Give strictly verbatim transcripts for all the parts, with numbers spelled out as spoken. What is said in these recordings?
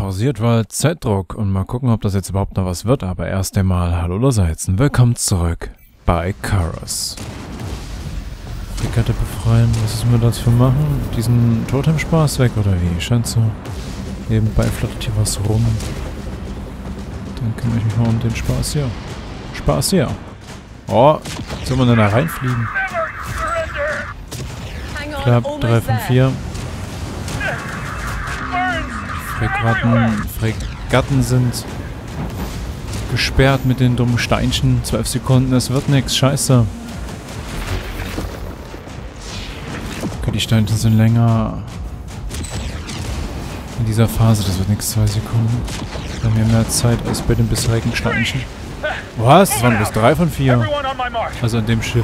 pausiert, weil Zeitdruck. Und mal gucken, ob das jetzt überhaupt noch was wird. Aber erst einmal, hallo allerseits und willkommen zurück bei Chorus. Fregatte befreien, was müssen wir dafür machen? Diesen Totem-Spaß weg, oder wie? Scheint so. Nebenbei flattert hier was rum. Dann kümmere ich mich mal um den Spaß hier. Spaß hier. Oh, soll man denn da reinfliegen? Knapp, drei von vier. Fregatten, Fregatten sind gesperrt mit den dummen Steinchen. zwölf Sekunden, es wird nix. Scheiße. Okay, die Steinchen sind länger. In dieser Phase, das wird nix. zwei Sekunden. Wir haben ja mehr Zeit als bei den bisherigen Steinchen. Was? Das waren bloß drei von vier. Also an dem Schiff.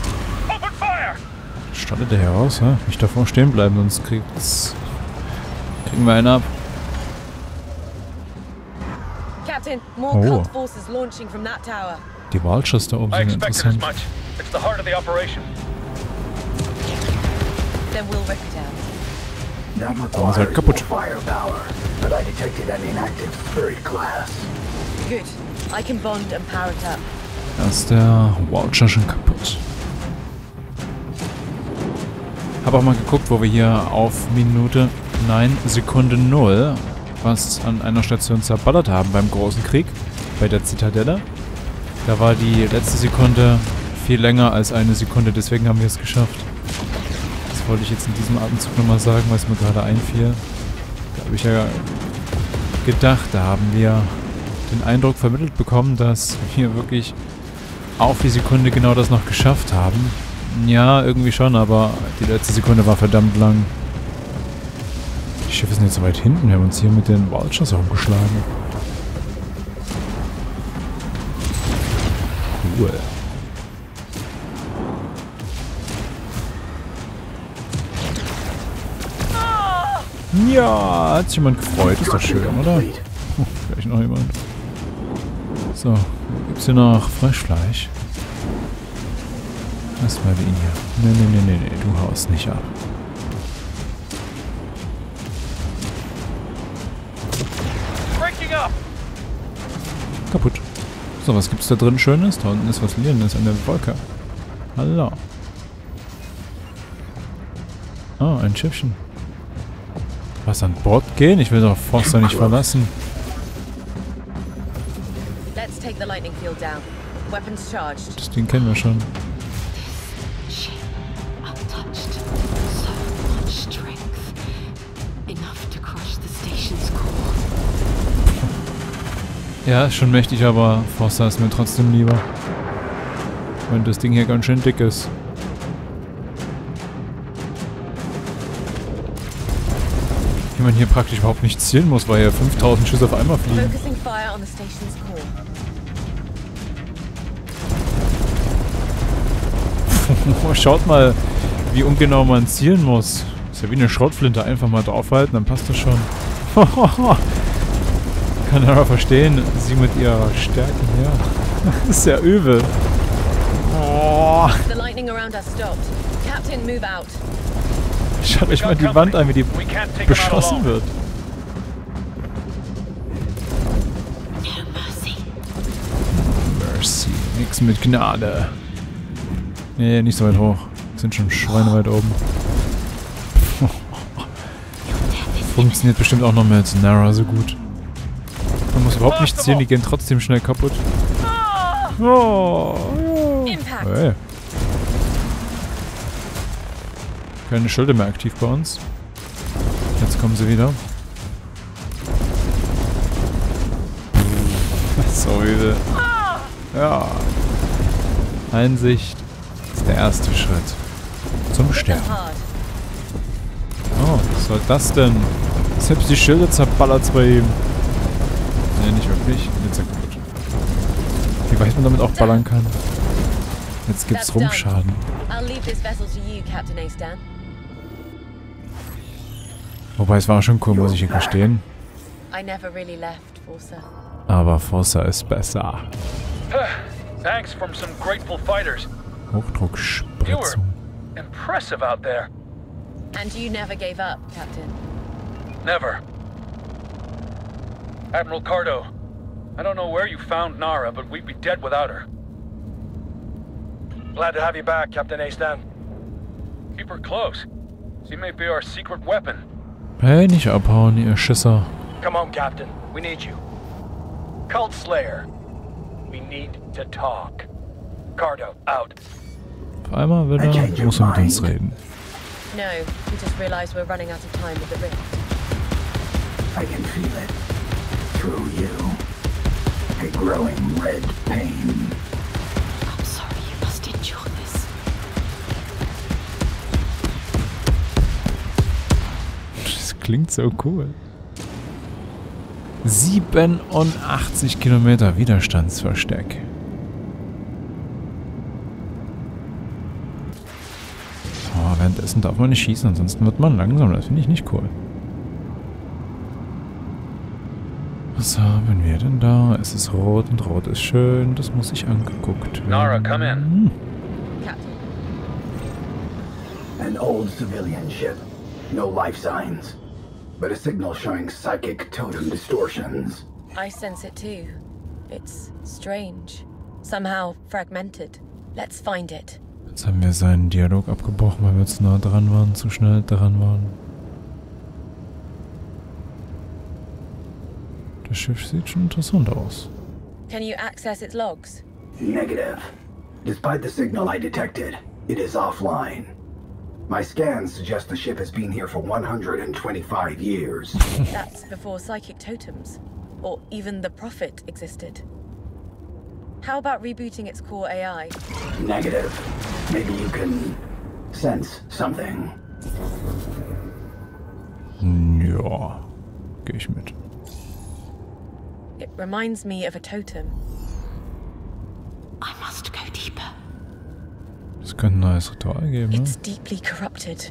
Startet der hier raus, hä? Nicht davor stehen bleiben, sonst kriegt's... kriegen wir einen ab. Captain, more Oh. cult forces launching from that tower. Die Vultures da oben I sind expected as interessant. much. It's the heart of the operation. Then we'll rip it out. That Oh, ist halt requires kaputt. more firepower, but I detected an inactive third class. Good. I can bond and power it up. Da ist der Vulture schon kaputt. Hab auch mal geguckt, wo wir hier auf Minute, nein, Sekunde null was an einer Station zerballert haben beim großen Krieg, bei der Zitadelle. Da war die letzte Sekunde viel länger als eine Sekunde, deswegen haben wir es geschafft. Das wollte ich jetzt in diesem Atemzug nochmal sagen, weil es mir gerade einfiel. Da habe ich ja gedacht, da haben wir den Eindruck vermittelt bekommen, dass wir wirklich auf die Sekunde genau das noch geschafft haben. Ja, irgendwie schon, aber die letzte Sekunde war verdammt lang. Die Schiffe sind jetzt so weit hinten, wir haben uns hier mit den Vultures rumgeschlagen. Cool. Ja, hat sich jemand gefreut, ist doch schön, oder? Oh, vielleicht noch jemand. So, gibt's hier noch Frischfleisch? Erstmal wie ihn hier. Nee, nee, nee, nee, nee, du haust nicht ab. Breaking up. Kaputt. So, was gibt's da drin Schönes? Da unten ist was Lilanes an der Wolke. Hallo. Ah, ein Schiffchen. Was, an Bord gehen? Ich will doch Forster nicht verlassen. Let's take the lightning field down. Weapons charged. Das Ding kennen wir schon. Ship untouched. So much strength. Enough to crush the station's core. Ja, ist schon mächtig, aber Forster ist mir trotzdem lieber. Wenn das Ding hier ganz schön dick ist. Wie man hier praktisch überhaupt nicht zielen muss, weil hier fünftausend Schüsse auf einmal fliegen. Focusing fire on the station's core. Oh, schaut mal, wie ungenau man zielen muss. Ist ja wie eine Schrotflinte. Einfach mal draufhalten, dann passt das schon. Kann aber verstehen, sie mit ihrer Stärke hier. Das ist ja übel. Oh. The lightning around us stopped. Captain, move out. Schaut euch mal die Wand an, wie die beschossen wird. No mercy. Mercy. Nix mit Gnade. Nee, nicht so weit hoch. Sind schon Schweine weit oben. Funktioniert bestimmt auch noch mehr als Nara so gut. Man muss überhaupt nicht zielen, die gehen trotzdem schnell kaputt. Oh, ja. Impact. Hey. Keine Schilde mehr aktiv bei uns. Jetzt kommen sie wieder. So übel. Ja. Einsicht ist der erste Schritt zum Hit them Sterben. hard. Oh, was soll das denn? Selbst die Schilde zerballert bei ihm. Nee, nicht wirklich. Jetzt ist er kaputt. Wie weit man damit auch ballern kann. Jetzt gibt's That's done. Rumpfschaden. I'll leave this vessel to you, Captain Astan. Wobei, es war schon cool, muss ich hier gestehen. I never really left, Forza. Aber Forza ist besser. Thanks from some grateful fighters. You were Hochdruckspritzung. impressive out there. And you never gave up, Captain. Never. Admiral Cardo, I don't know where you found Nara, but we'd be dead without her. Glad to have you back, Captain Astan. Keep her close. She may be our secret weapon. Hey, nicht abhauen, ihr Schisser. Come on, Captain. We need you. Cult Slayer. We need to talk. Cardo, out. Auf einmal will er, muss er mit uns reden. No, we just realized we're running out of time with the rift. I can feel it. Through you. A growing red pain. I'm sorry, you must endure this. Das klingt so cool. siebenundachtzig Kilometer Widerstandsversteck. Oh, währenddessen darf man nicht schießen, ansonsten wird man langsam. Das finde ich nicht cool. Was haben wir denn da? Es ist rot und rot ist schön. Das muss ich angeguckt werden. Nara, come in. Captain, An old civilian ship. No life signs. But a signal showing psychic totem distortions. I sense it too. It's strange. Somehow fragmented. Let's find it. Jetzt haben wir seinen Dialog abgebrochen, weil wir zu nah dran waren, zu schnell dran waren. Das Schiff sieht schon interessant aus. Can you access its logs? Negative. Despite the signal I detected, it is offline. My scans suggest the ship has been here for one hundred twenty-five years. That's before psychic totems, or even the Prophet existed. How about rebooting its core A I? Negative. Maybe you can sense something. Ja, gehe ich mit. It reminds me of a totem. I must go deeper. Es könnte ein neues Ritual geben, ne? It's deeply corrupted.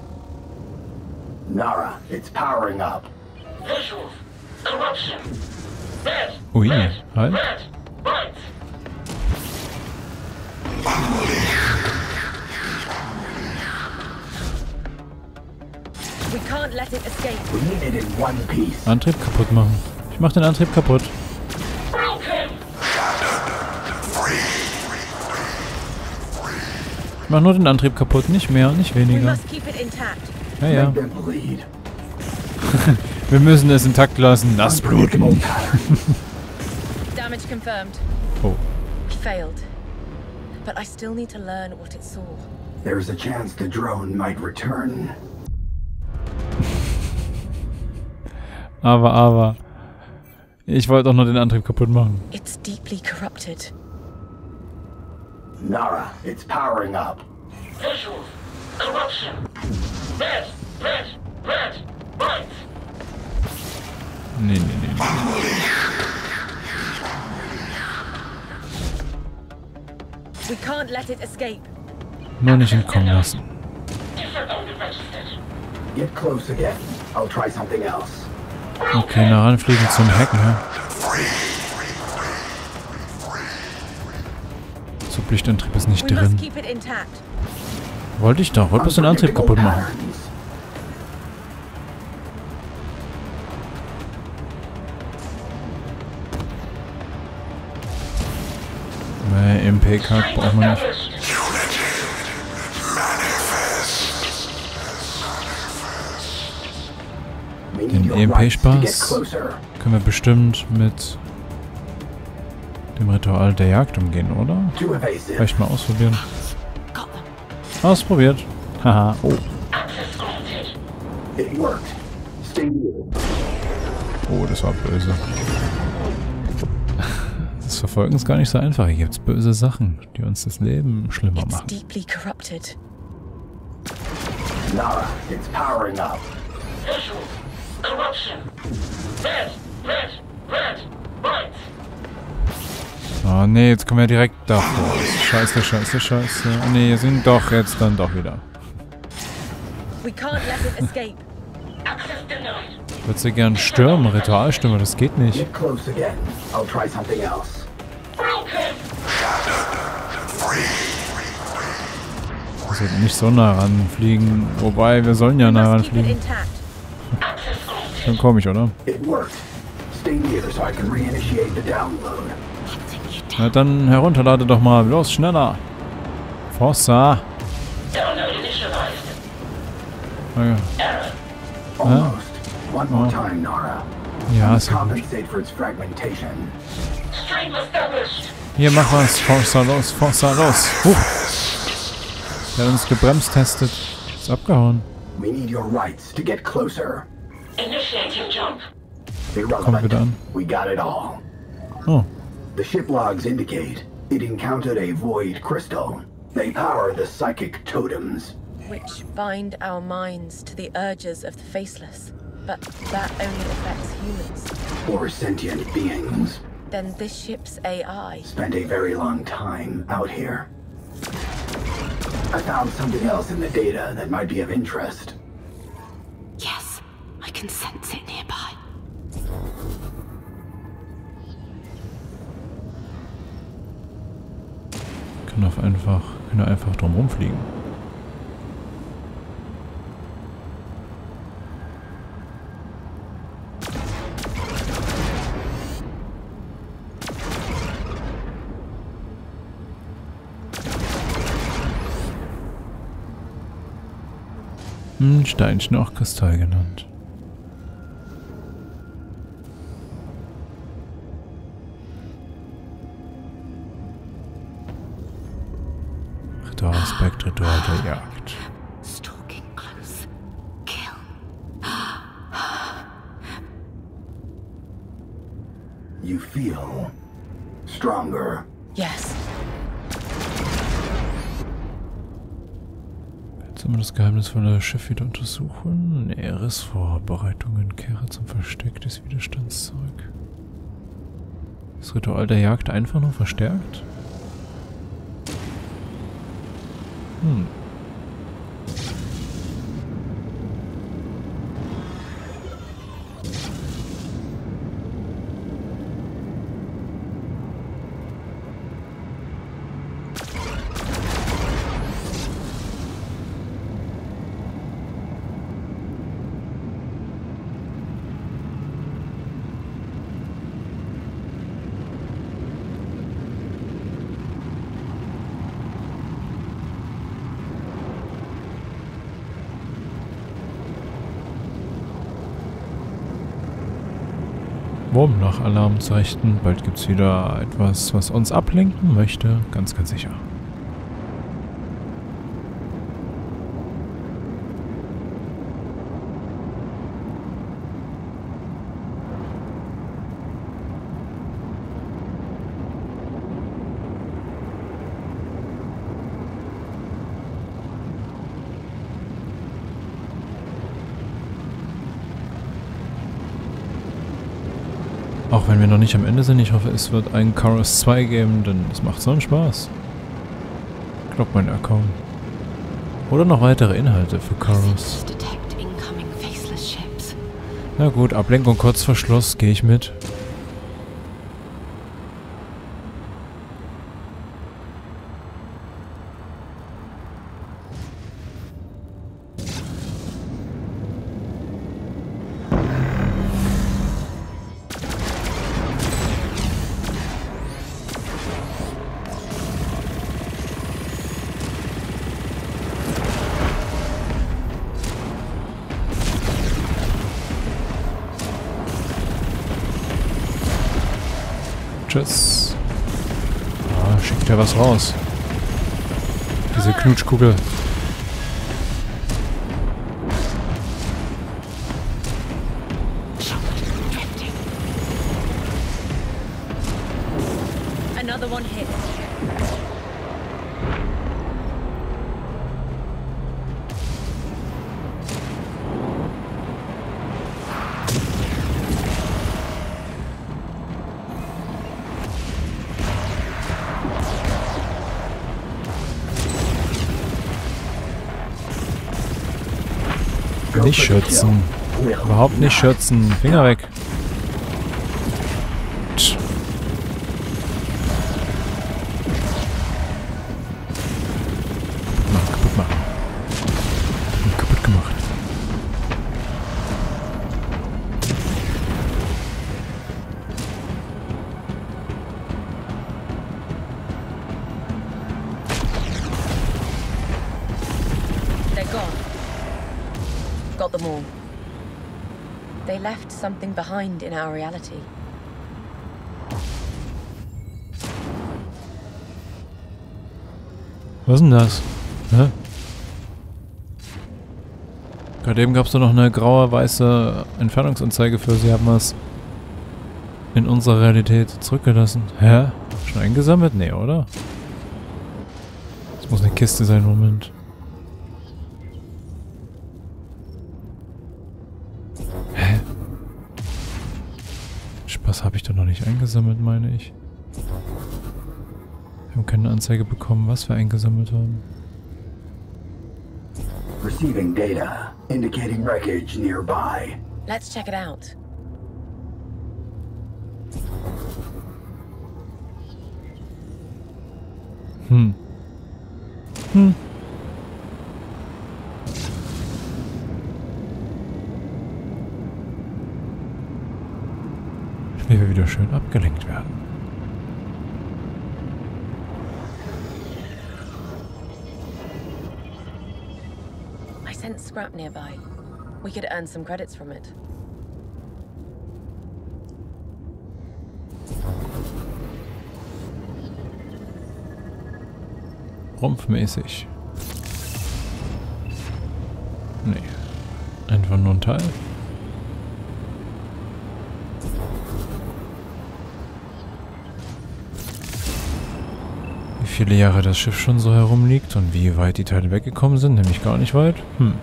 Nara, it's powering up. Visuals. Corruption. Red. Ui, Red. halt. Red. Right. We can't let it escape. We need it in one piece. Antrieb kaputt machen. Ich mach den Antrieb kaputt. Broken. Ich mach nur den Antrieb kaputt, nicht mehr, nicht We weniger. must keep it intact. Ja, ja. Make them bleed. Wir müssen es intakt lassen. Lass Unpredictable bluten. patterns. Damage confirmed. Oh. Failed. But I still need to learn what it saw. There's a chance the drone might return. Aber, aber. Ich wollte auch nur den Antrieb kaputt machen. It's deeply corrupted. Nara, it's powering up. Visuals. Corruption. Red. Red. Red. Right. Nee, nee, nee, nee. We can't let it escape. Nur nicht entkommen lassen. Different only registered. Get close again. I'll try something else. Okay, nah ranfliegen zum Hacken, ja. Sublichtantrieb ist nicht We must drin. keep it intact. Wollte ich doch. Wollte bloß den Antrieb kaputt machen. Patterns. Nee, M P-Kack braucht man nicht. We Den need your E M rights to get P-Spaß closer. können wir bestimmt mit dem Ritual der Jagd umgehen, oder? Too evasive. Vielleicht mal ausprobieren. Got them. Ausprobiert. Haha. Oh. It worked. Stay here. Oh, das war böse. Das Verfolgen ist gar nicht so einfach. Hier gibt's böse Sachen, die uns das Leben schlimmer It's machen. deeply corrupted. Nara, it's powering up. Visuals. Corruption. Red. Red. Red. Right. Oh nee, jetzt kommen wir direkt davor. Scheiße, scheiße, scheiße. Nee, sind doch jetzt dann doch wieder. We can't let it escape. Access denied. Ich würde sie gern stürmen, Ritualstürmer, das geht nicht. Get close again. I'll try something else. Broken. Wir sollten nicht so nah ranfliegen. Wobei, wir sollen ja We nah must keep it ranfliegen. intact. Access granted. Schon komisch, oder? It worked. Stay near so I can reinitiate the download. Na dann herunterlade doch mal. Los, schneller. Forza. Download initialized. Okay. Error. Almost. One more time, Nara. Ja, ist ja gut. Compensate for its fragmentation. Stream established. Hier, mach was. Forza, los. Forza, los. Huch. Der hat uns gebremst testet. Ist abgehauen. We need your rights to get closer. Initiating jump. Kommt wieder an. We got it all. Oh. The ship logs indicate it encountered a void crystal. They power the psychic totems. Which bind our minds to the urges of the faceless. But that only affects humans. Or sentient beings. Then this ship's A I. Spent a very long time out here. I found something else in the data that might be of interest. Yes, I can sense it nearby. Kann auf einfach, kann er einfach drum rumfliegen. Hm, Steinchen, auch Kristall genannt. Ritualaspekt, Ritual der Jagd. Stalking close. Kill. You feel stronger. Yes. Jetzt haben wir das geheimnisvolle Schiff wieder untersuchen. Näheres Vorbereitungen. Kehre zum Versteck des Widerstands zurück. Das Ritual der Jagd einfach nur verstärkt? Hm. Wurm nach Alarmzeichen. Bald gibt's wieder etwas, was uns ablenken möchte. Ganz, ganz sicher. Auch wenn wir noch nicht am Ende sind, ich hoffe, es wird ein Chorus zwei geben, denn es macht so einen Spaß. Glaubt man ja kaum. Oder noch weitere Inhalte für Chorus. Detect incoming faceless ships. Na gut, Ablenkung kurz vor Schluss, gehe ich mit. Tschüss. Ah, schickt ja was raus. Diese Knutschkugel. Another one hit. Nicht schützen. Überhaupt nicht schützen. Finger weg. Tsch. Kaputt machen, kaputt machen. Kaputt gemacht. them all. They left something behind in our reality. Was ist denn das? Hä? Gerade eben gab es da noch eine graue, weiße Entfernungsanzeige für sie haben was in unserer Realität zurückgelassen. Hä? Schon eingesammelt? Nee, oder? Das muss eine Kiste sein, Moment. Hä? Spaß habe ich da noch nicht eingesammelt, meine ich. Wir haben keine Anzeige bekommen, was wir eingesammelt haben. Receiving data, indicating wreckage nearby. Let's check it out. Hm. Hm. Wie wir wieder schön abgelenkt werden. I sense scrap nearby. We could earn some credits from it. Rumpfmäßig. Nee. Einfach nur ein Teil. Wie viele Jahre das Schiff schon so herumliegt und wie weit die Teile weggekommen sind, nämlich gar nicht weit. Hm.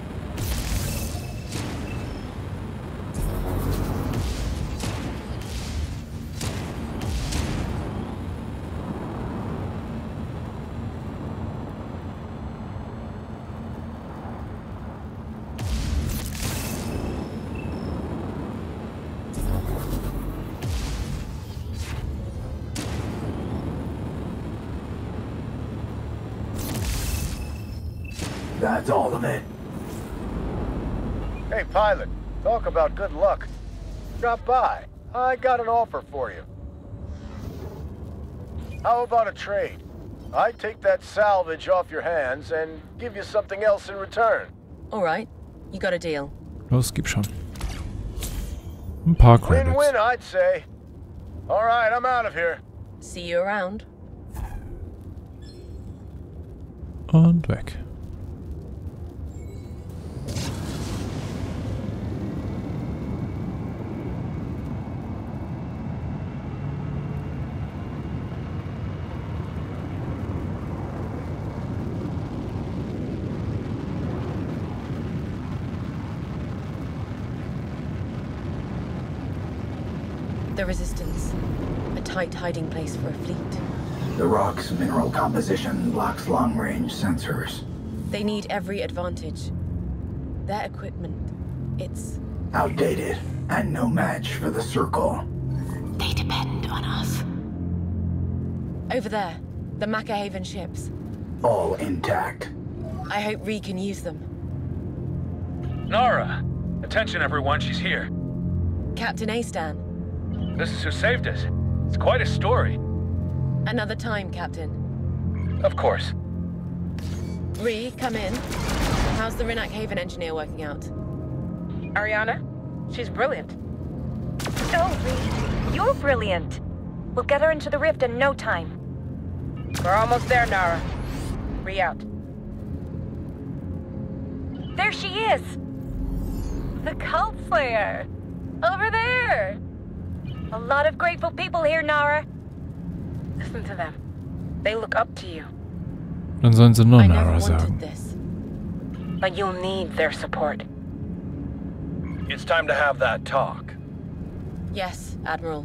That's all of it. Hey, pilot. Talk about good luck. Drop by. I got an offer for you. How about a trade? I'd take that salvage off your hands and give you something else in return. All right, you got a deal. Los, gib schon. Ein paar Credits. Win-win, I'd say. All right, I'm out of here. See you around. Und weg. The Resistance. A tight hiding place for a fleet. The rock's mineral composition blocks long-range sensors. They need every advantage. Their equipment, it's... Outdated and no match for the Circle. They depend on us. over there. The Macahaven ships. All intact. I hope Ree can use them. Nara! Attention everyone, she's here. Captain Astan. This is who saved us. It's quite a story. Another time, Captain. Of course. Ree, come in. How's the Rinnak Haven engineer working out? Ariana? She's brilliant. Oh, Ree, you're brilliant. We'll get her into the rift in no time. We're almost there, Nara. Ree out. There she is! The Cult Slayer! Over there! A lot of grateful people here, Nara. Listen to them. They look up to you. Dann sollen sie nur I never Nara wanted sagen. this. But you'll need their support. It's time to have that talk. Yes, Admiral.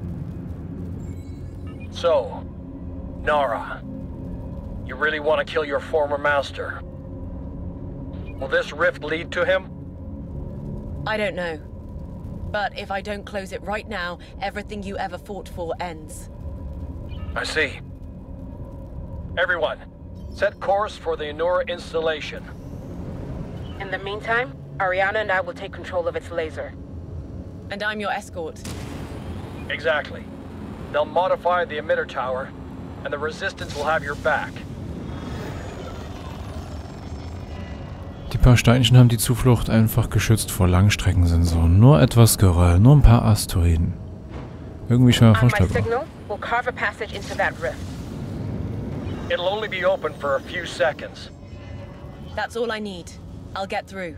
So, Nara, you really want to kill your former master? Will this rift lead to him? I don't know. But if I don't close it right now, everything you ever fought for ends. I see. Everyone, set course for the Enura installation. In the meantime, Ariana and I will take control of its laser. And I'm your escort. Exactly. They'll modify the emitter tower, and the Resistance will have your back. Die paar Steinchen haben die Zuflucht einfach geschützt vor Langstreckensensoren. Nur etwas Geröll, nur ein paar Asteroiden. Irgendwie schwer vorstellbar. We'll carve a passage into that rift. It'll only be open for a few seconds. That's all I need. I'll get through.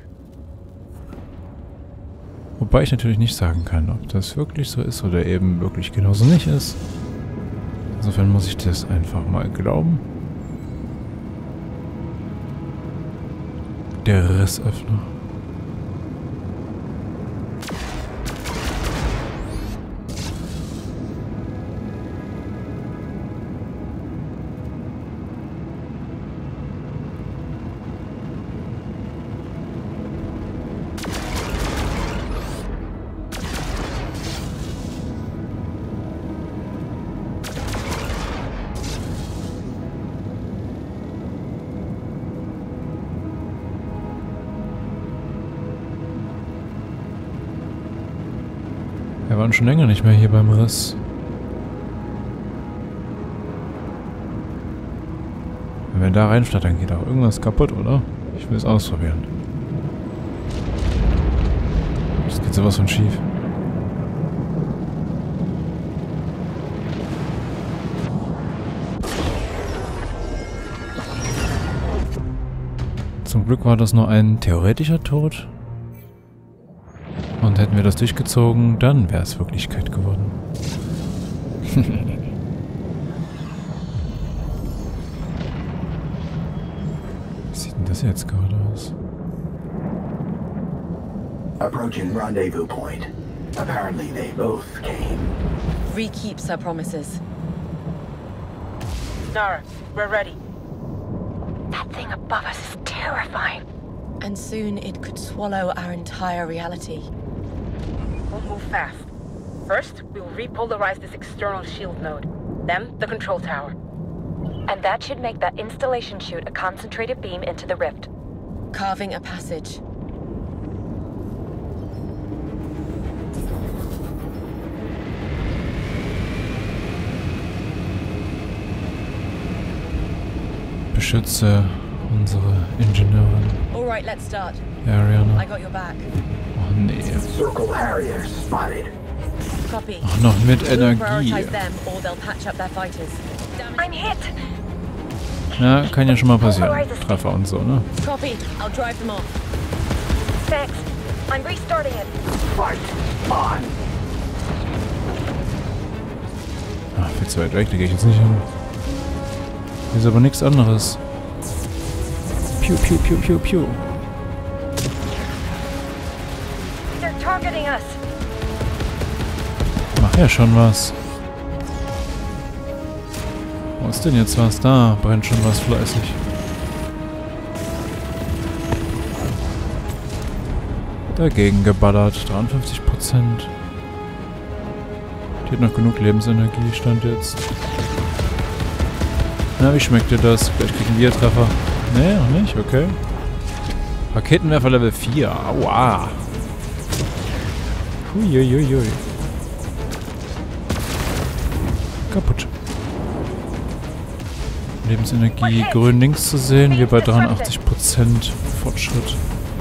Wobei ich natürlich nicht sagen kann, ob das wirklich so ist oder eben wirklich genauso nicht ist. Insofern muss ich das einfach mal glauben. Der Rissöffner. Wir waren schon länger nicht mehr hier beim Riss. Wenn wir da reinflattern, geht auch irgendwas kaputt, oder? Ich will es ausprobieren. Das geht sowas von schief. Zum Glück war das nur ein theoretischer Tod. Und hätten wir das durchgezogen, dann wäre es Wirklichkeit geworden. Wie sieht denn das jetzt gerade aus? Approaching rendezvous point. Apparently they both came. Ree keeps her promises. Nara, we're ready. That thing above us is terrifying. And soon it could swallow our entire reality. We'll move fast. First, we'll repolarize this external shield node. Then, the control tower. And that should make that installation chute a concentrated beam into the rift. Carving a passage. Beschütze unsere Ingenieurin. All right, let's start. Ariana. I got your back. Oh nee. Circle Harriers spotted. Copy. Ach, noch mit We'll Energie. prioritize them or they'll patch up their fighters. I'm hit! Ja, kann ja schon mal passieren. Treffer und so, ne? Copy. I'll drive them off. Thanks. I'm restarting it. Fight on. Ach, viel zu weit weg, da gehe ich jetzt nicht hin. Hier ist aber nichts anderes. Piu, piu, piu, piu, piu. They're targeting us. Mach ja schon was. Wo ist denn jetzt was? Da brennt schon was fleißig. Dagegen geballert. dreiundfünfzig Prozent. Die hat noch genug Lebensenergie, stand jetzt. Na, wie schmeckt dir das? Vielleicht kriegen wir Treffer. Nee, noch nicht? Okay. Raketenwerfer Level vier. Aua. Huiuiui. Kaputt. Lebensenergie grün links zu sehen. Wir bei dreiundachtzig Prozent Fortschritt.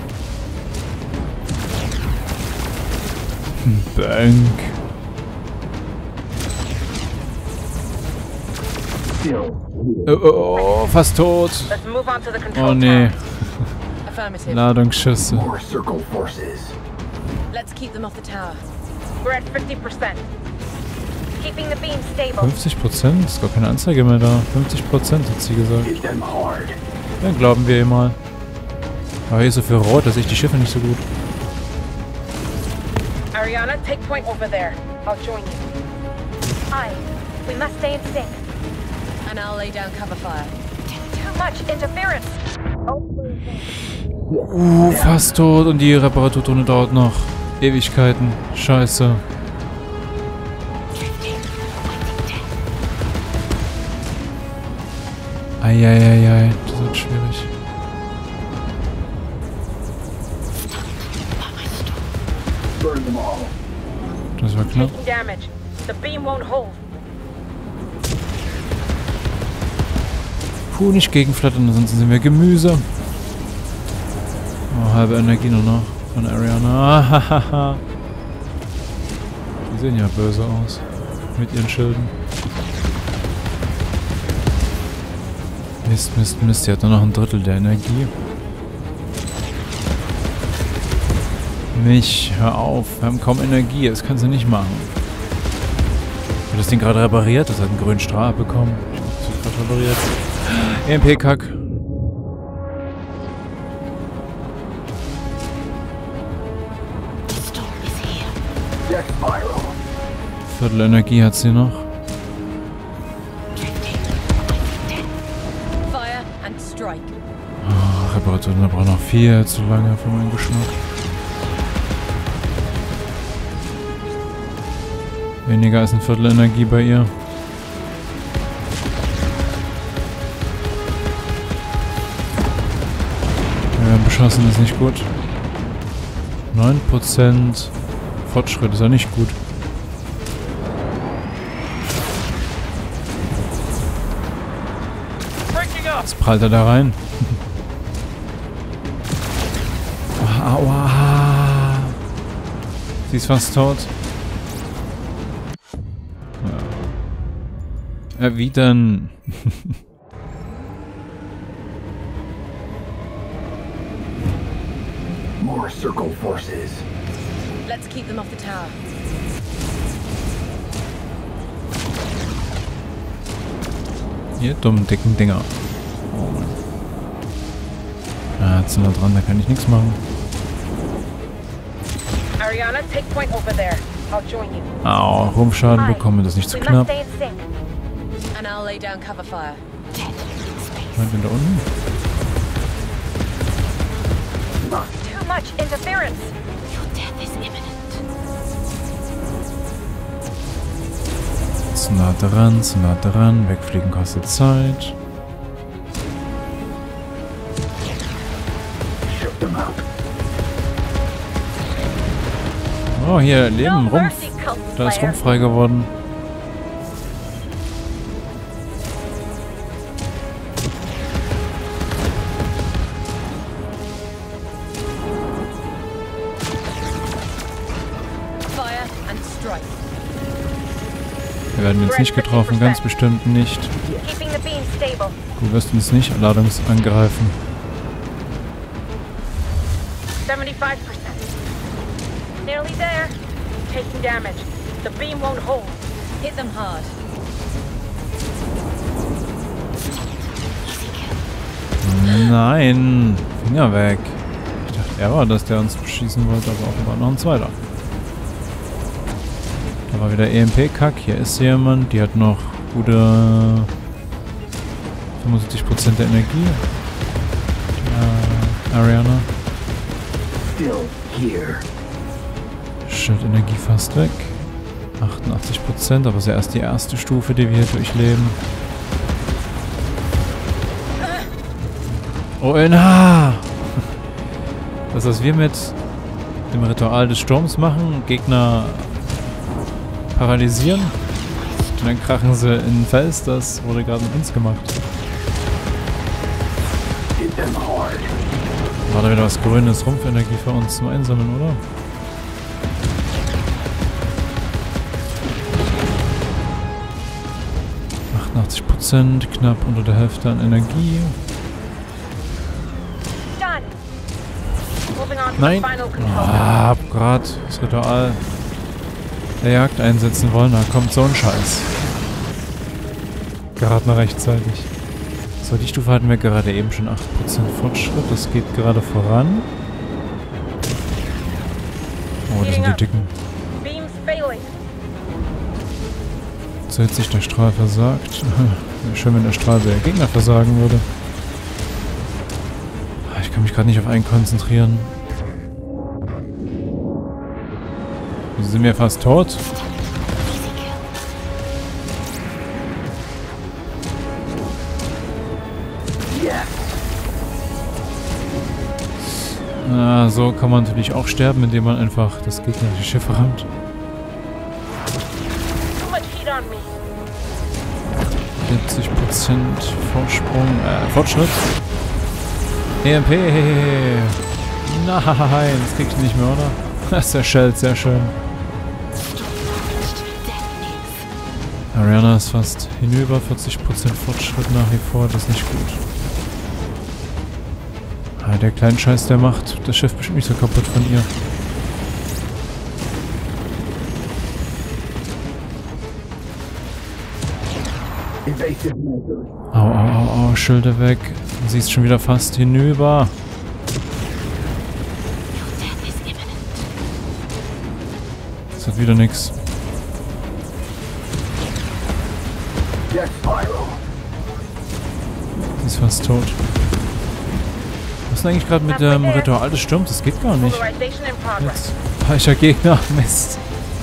Bank. Oh, oh, oh, fast tot. Let's move on to the control Oh nee. Affirmative. Ladungsschüsse. More circle forces. Let's keep them off the tower. We're at fifty percent. Keeping the beam stable. fünfzig Prozent? Ist gar keine Anzeige mehr da. fünfzig Prozent hat sie gesagt. Hit them hard. Dann glauben wir ihr mal. Aber hier ist so viel Rot, da sehe ich die Schiffe nicht so gut. Ariana, take point over there. I'll join you. Aye. We must stay in sync. And I'll lay down cover fire. Too much interference. Uh, fast tot und die Reparaturtonne dauert noch Ewigkeiten. Scheiße. Eieiei, das wird schwierig. Burn them all. Das war knapp. Taking damage. The beam won't hold. Puh, nicht gegenflattern, sonst sind wir Gemüse. Oh, halbe Energie nur noch von Ariana. Die sehen ja böse aus. Mit ihren Schilden. Mist, Mist, Mist. Die hat nur noch ein Drittel der Energie. Mich, hör auf. Wir haben kaum Energie. Das kann sie nicht machen. Hat das Ding gerade repariert? Das hat einen grünen Strahl bekommen. Ich hoffe, das wird gerade repariert. E M P-Kack. Viertel Energie hat sie noch. Fire and strike. Oh, Reparatur, da braucht noch viel zu lange für meinen Geschmack. Weniger als ein Viertel Energie bei ihr. Ja, beschossen ist nicht gut. neun Prozent Fortschritt ist ja nicht gut. Jetzt prallt er da rein. Aua. Sie ist fast tot. Ja. Erwidern. More circle forces. Let's keep them off the tower. Ihr dummen, dicken Dinger. Oh Mann. Ah, jetzt sind wir dran, da kann ich nichts machen. Ariana, take point over there. I'll join you. Au, Rumpfschaden bekommen, das ist nicht zu knapp. And I'll lay down cover fire. Meint ihr da unten? Too much interference. Your death is imminent. Zu nah dran, zu nah dran. Wegfliegen kostet Zeit. Oh, hier, Leben, Rumpf. Da ist Rumpf frei geworden. Wir werden jetzt nicht getroffen, ganz bestimmt nicht. Du wirst uns nicht Ladungs angreifen. seventy-five percent. Nearly there. Taking damage. The beam won't hold. Hit them hard. Nein! Finger weg. Ich dachte, er war das, der uns beschießen wollte, aber auch war noch ein zweiter. Da war wieder E M P-Kack. Hier ist jemand, die hat noch gute fünfundsiebzig Prozent der Energie. Ja, Ariana. Schildenergie fast weg. achtundachtzig Prozent, aber es ist ja erst die erste Stufe, die wir hier durchleben. O N H! Das, was wir mit dem Ritual des Sturms machen, Gegner paralysieren und dann krachen sie in den Fels, das wurde gerade mit uns gemacht. War da wieder was grünes, Rumpfenergie für uns zum Einsammeln, oder? achtundachtzig Prozent, knapp unter der Hälfte an Energie. Nein! Ah, hab grad das Ritual der Jagd einsetzen wollen, da kommt so ein Scheiß. Gerade mal rechtzeitig. So, die Stufe hatten wir gerade eben schon acht Prozent Fortschritt. Das geht gerade voran. Oh, das sind die Dicken. So hat sich der Strahl versagt. Wäre schön, wenn der Strahl der Gegner versagen würde. Ich kann mich gerade nicht auf einen konzentrieren. Sie sind mir fast tot. Na, so kann man natürlich auch sterben, indem man einfach das gegnerische Schiff rammt. vierzig Prozent Vorsprung, äh, Fortschritt. E M P. Nein, das krieg ich nicht mehr, oder? Das ist der Shell, sehr schön. Ariana ist fast hinüber, vierzig Prozent Fortschritt nach wie vor, das ist nicht gut. Ah, der kleine Scheiß, der macht das Schiff bestimmt nicht so kaputt von ihr. Au, au, au, au, Schilde weg. Sie ist schon wieder fast hinüber. Das hat wieder nix. Sie ist fast tot. Was ist denn eigentlich gerade mit dem Ritual des Sturms? Das geht gar nicht. Jetzt falscher Gegner. Mist.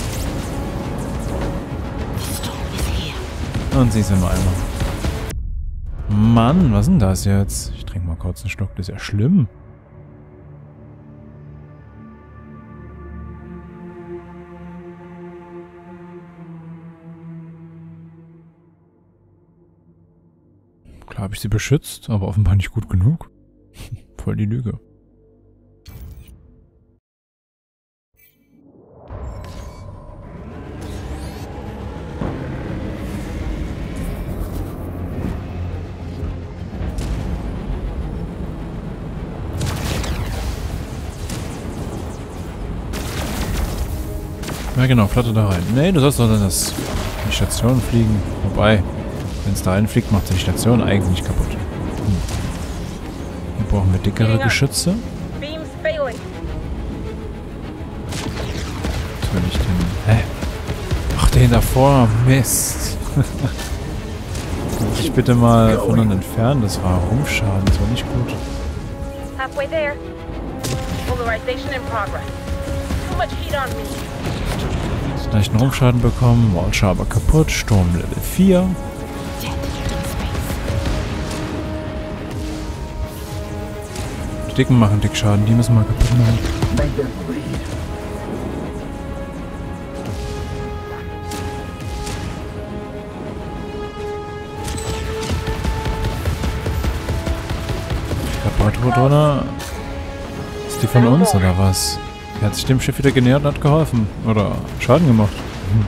Und sie ist im Eimer. Mann, was ist denn das jetzt? Ich trinke mal kurz einen Schluck, das ist ja schlimm. Klar habe ich sie beschützt, aber offenbar nicht gut genug. Voll die Lüge. Ja genau, Flotte da rein. Nee, du sollst doch dann das, in die Station fliegen. Wobei, wenn es da reinfliegt, macht die Station eigentlich kaputt. Hm. Hier brauchen wir dickere Geschütze. Was will ich denn? Hä? Ach, den davor. Mist. Kann ich bitte mal voneinander entfernen? Das war Rumpfschaden, das war nicht gut. Halfway there. Polarization in progress. Too much heat on me. Leichten Rumpfschaden bekommen, Walcher aber kaputt, Sturm Level vier. Die Dicken machen Dickschaden, die müssen wir kaputt machen. Reparatur ist die von uns oder was? Er hat sich dem Schiff wieder genähert und hat geholfen. Oder Schaden gemacht. Hm.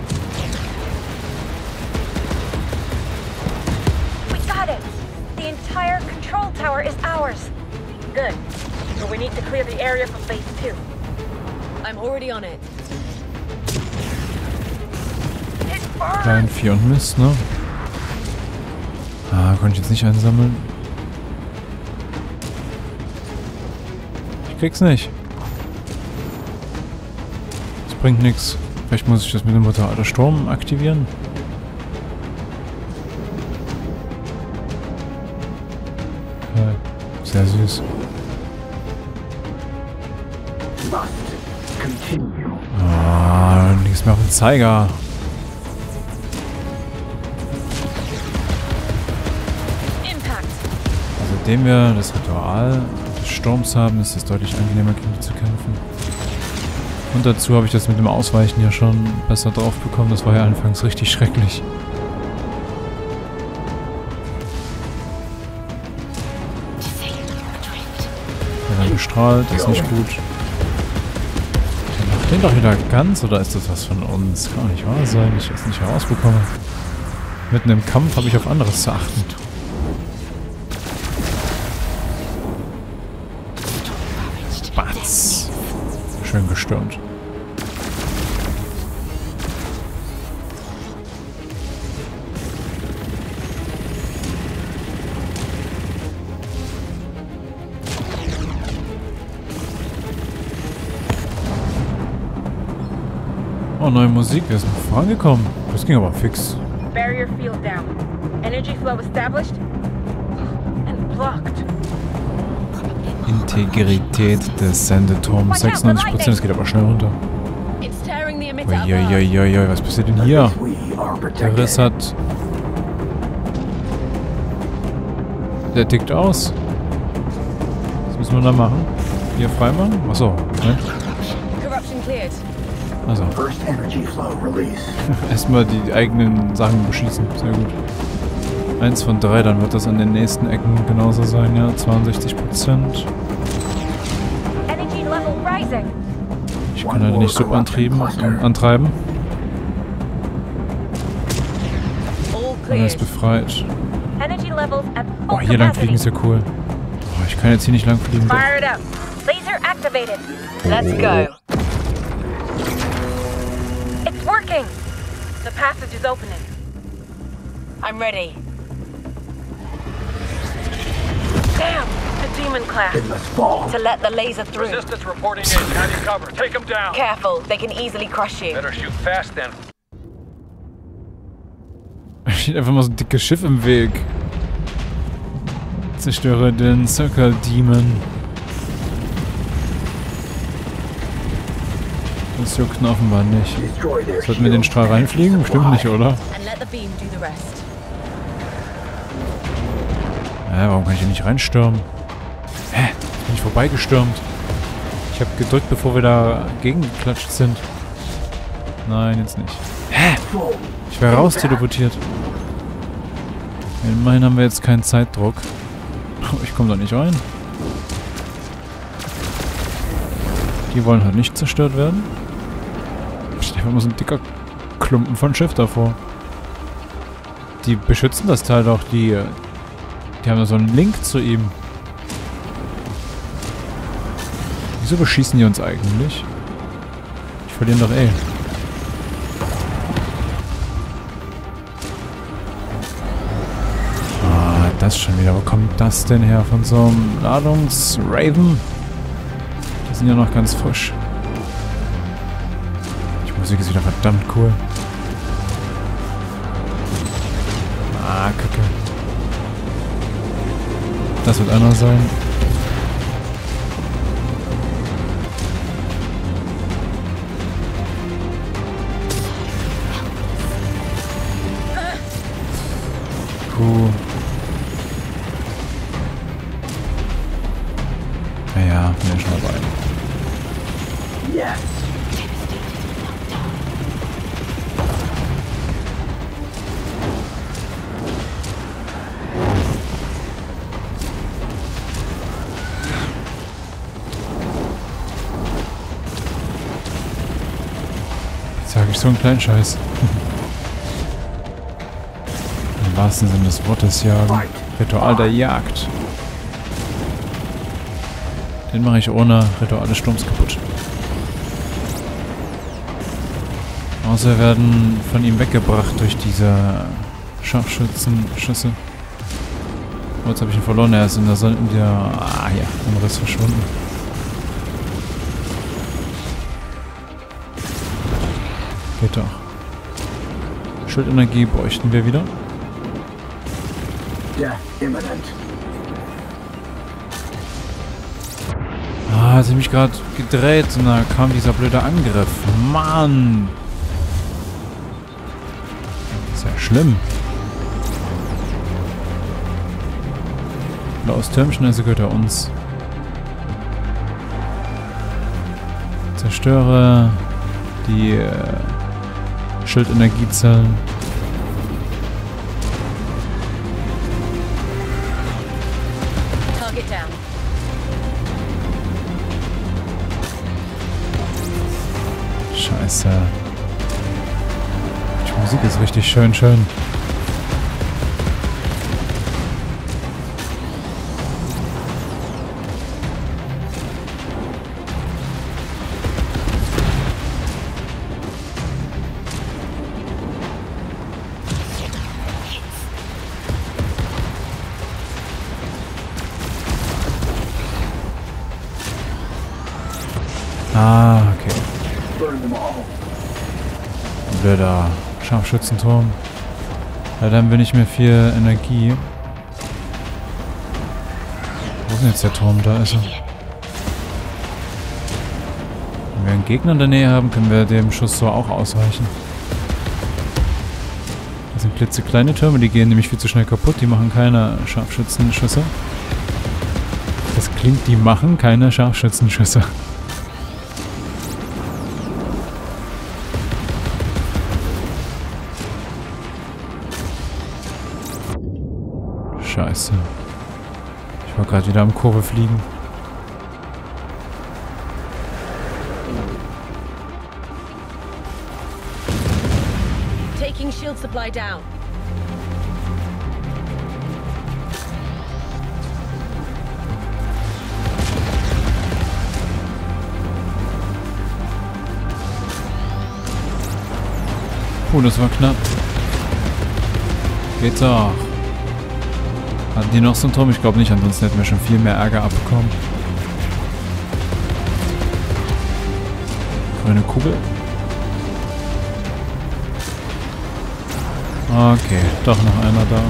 We got it. The entire control tower is ours. Good. So we need to clear the area for phase two. I'm already on it. Klein Vieh und Mist, ne? Ah, konnte ich jetzt nicht einsammeln. Ich krieg's nicht. Bringt nichts. Vielleicht muss ich das mit dem Ritual des Sturm aktivieren. Okay. Sehr süß. Ah, nichts mehr auf den Zeiger. Seitdem wir das Ritual des Sturms haben, ist es deutlich angenehmer, gegen die zu kämpfen. Und dazu habe ich das mit dem Ausweichen ja schon besser drauf bekommen. Das war ja anfangs richtig schrecklich. Der dann bestrahlt, ist nicht gut. Der macht den doch wieder ganz, oder ist das was von uns? Kann nicht wahr sein, ich es nicht herausbekomme. Mitten im Kampf habe ich auf anderes zu achten. Batz. Schön gestürmt. Oh, neue Musik, wir sind vorangekommen. Das ging aber fix. Barrier field down. Energy flow established and blocked. Integrität des Sendeturms sechsundneunzig Prozent, das geht aber schnell runter. Uiuiuiui, was passiert denn hier? Der Riss hat... Der tickt aus. Was müssen wir da machen? Hier freimachen? Achso, ne? Also. Erstmal die eigenen Sachen beschießen, sehr gut. Eins von drei, dann wird das an den nächsten Ecken genauso sein, ja, zweiundsechzig Prozent. Ich kann leider nicht subantrieben, antreiben. Er ist befreit. Oh, hier lang fliegen ist ja cool. Oh, ich kann jetzt hier nicht lang fliegen. Fire it up. Laser activated. Let's go. It's working. The passage is opening. I'm ready. Damn, the demon class. It must fall. To let the laser through. Resistance reporting in. How do you cover? Take them down. Careful, they can easily crush you. Better shoot fast then. Da steht einfach mal so ein dickes Schiff im Weg. Zerstöre den Circle Demon. Das juckt ihn offenbar nicht. Sollten wir den Strahl reinfliegen? Stimmt nicht, oder? And let the beam do the rest. Hä, warum kann ich hier nicht reinstürmen? Hä? Bin ich vorbeigestürmt? Ich habe gedrückt, bevor wir da gegengeklatscht sind. Nein, jetzt nicht. Hä? Ich wäre raus teleportiert. Immerhin haben wir jetzt keinen Zeitdruck. Ich komme da nicht rein. Die wollen halt nicht zerstört werden. Steht einfach mal so ein dicker Klumpen von Schiff davor. Die beschützen das Teil doch. Die, die haben da so einen Link zu ihm. Wieso beschießen die uns eigentlich? Ich verliere doch eh. Ah, das schon wieder. Wo kommt das denn her? Von so einem Ladungsraven? Die sind ja noch ganz frisch. Die Musik ist wieder verdammt cool. Ah, Kacke. Das wird einer sein. Puh. Naja, bin schon dabei. Yes. Jetzt sage ich so einen kleinen Scheiß. Im wahrsten Sinne des Wortes jagen. Ritual der Jagd. Den mache ich ohne Ritual des Sturms kaputt. Außer wir werden von ihm weggebracht durch diese Scharfschützenschüsse. Oh, jetzt habe ich ihn verloren. Er ist in der Sonne, in der... Ah ja, im Riss verschwunden. Geht doch. Schildenergie bräuchten wir wieder. Death imminent. Ah, hat sich mich gerade gedreht und da kam dieser blöde Angriff. Mann! Das ist ja schlimm. Blaues Türmchen, also gehört er uns. Zerstöre die äh, Schildenergiezellen. Target down. Scheiße. Die Musik ist richtig schön, schön. Ah, okay. Blöder Scharfschützenturm. Leider haben wir nicht mehr viel Energie. Wo ist denn jetzt der Turm? Da ist er. Wenn wir einen Gegner in der Nähe haben, können wir dem Schuss so auch ausweichen. Das sind klitzekleine Türme, die gehen nämlich viel zu schnell kaputt. Die machen keine Scharfschützenschüsse. Das klingt, die machen keine Scharfschützenschüsse. Scheiße. Ich war gerade wieder am Kurve fliegen. Taking shield supply down. Puh, das war knapp. Geht doch. Hatten die noch so einen Turm? Ich glaube nicht, ansonsten hätten wir schon viel mehr Ärger abbekommen. Grüne Kugel. Okay, doch noch einer da.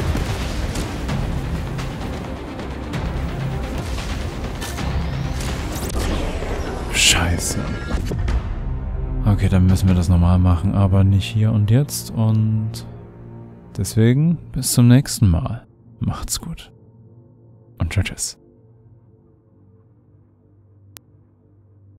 Scheiße. Okay, dann müssen wir das nochmal machen, aber nicht hier und jetzt. Und deswegen bis zum nächsten Mal. Macht's gut. Und tschüss.